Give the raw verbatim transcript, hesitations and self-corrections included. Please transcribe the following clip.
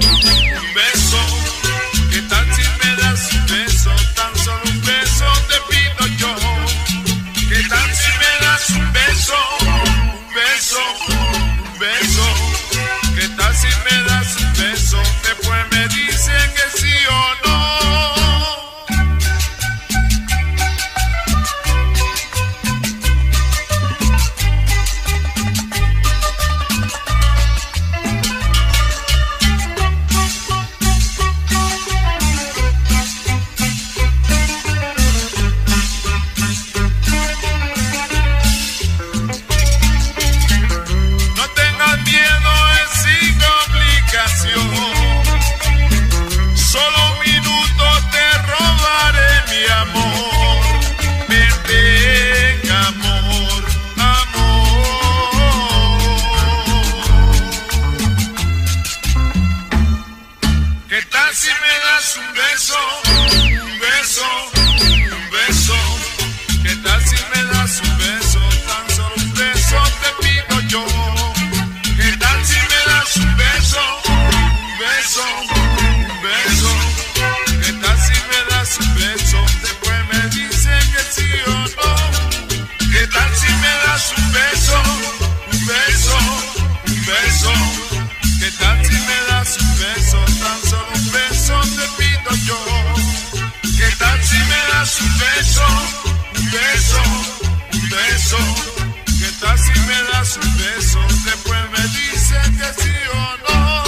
un beso. ¿Qué tal si me das un beso? Tan solo un beso te pido yo. ¿Qué tal si me das un beso? Un beso, un beso. ¿Qué tal si me das un beso? Después me dicen que sí o no. Un beso, un beso, un beso. ¿Qué tal si me das un beso? Después me dicen que sí o no.